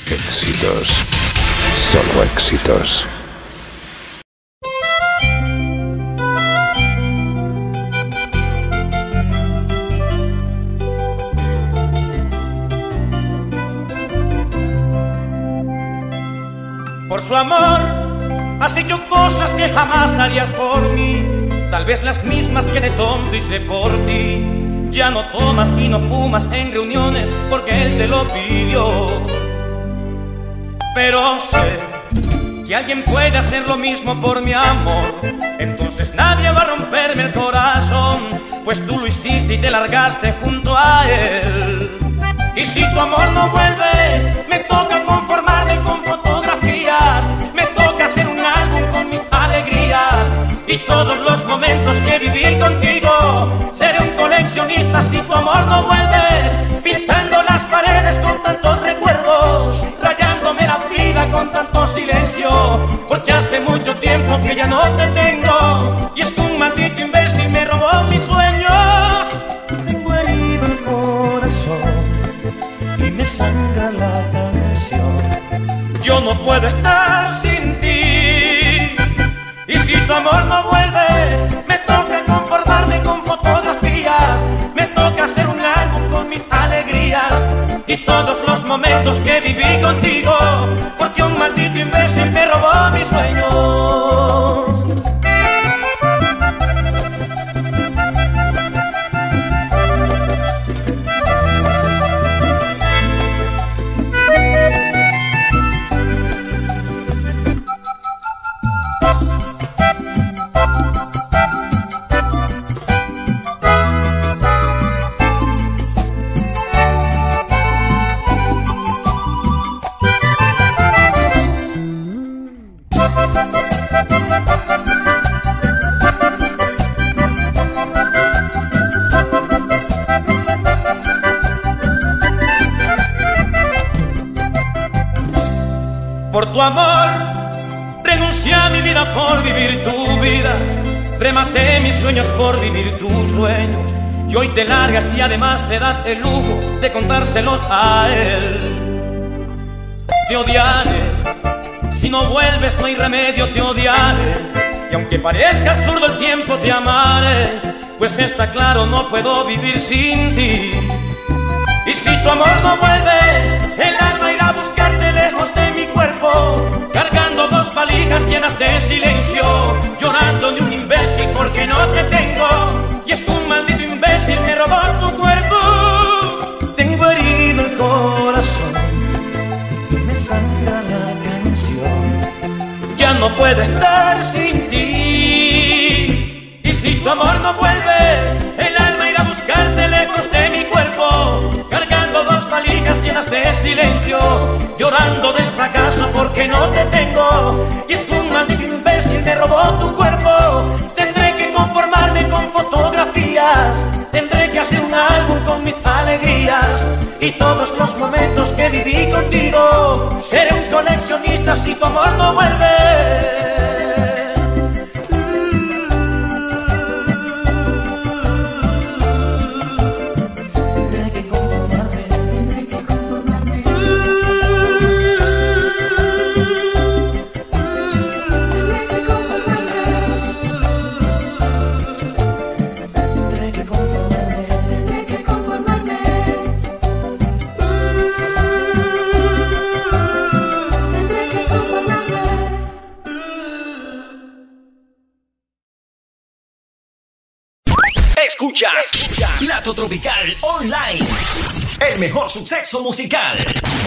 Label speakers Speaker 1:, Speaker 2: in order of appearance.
Speaker 1: Éxitos. Solo éxitos.
Speaker 2: Por su amor has hecho cosas que jamás harías por mí, tal vez las mismas que de tonto hice por ti. Ya no tomas y no fumas en reuniones porque él te lo pidió. Pero sé que alguien puede hacer lo mismo por mi amor, entonces nadie va a romperme el corazón, pues tú lo hiciste y te largaste junto a él. Y si tu amor no vuelve, me toca conformarme con fotografías, me toca hacer un álbum con mis alegrías y todos los momentos que viví contigo. Seré un coleccionista si tu amor no vuelve, pintando las paredes con tantos recuerdos, rayándome la vida con tanto silencio, porque hace mucho tiempo que ya no te tengo y es que un maldito imbécil me robó mis sueños. Tengo herido el corazón y me sangra la canción. Yo no puedo estar sin ti. Y si tu amor no vuelve, me toca conformarme con fotografías, me toca hacer un álbum con mis alegrías y todos los momentos que viví contigo, porque un maldito imbécil me robó mis sueños. Por tu amor renuncié a mi vida por vivir tu vida, rematé mis sueños por vivir tus sueños, y hoy te largas y además te das el lujo de contárselos a él. Te odiaré, si no vuelves no hay remedio, te odiaré, y aunque parezca absurdo el tiempo te amaré, pues está claro no puedo vivir sin ti. Y si tu amor no vuelve, el alma irá a buscarte lejos de mi cuerpo, cargando dos valijas llenas de silencio, llorando de un imbécil porque no te tengo, y es que un maldito imbécil me robó tu cuerpo. Tengo herido el corazón y me sangra la canción. Ya no puedo estar sin ti. Y si tu amor no vuelve, el alma irá a buscarte lejos de mi cuerpo, cargando dos valijas llenas de silencio, llorando del fracaso porque no te tengo, y es que un maldito imbécil me robó tu cuerpo. Tendré que conformarme con fotografías, tendré que hacer un álbum con mis alegrías y todos los momentos que viví contigo. Seré un coleccionista si tu amor no vuelve.
Speaker 3: Escuchas Plato Tropical Online, el mejor suceso musical.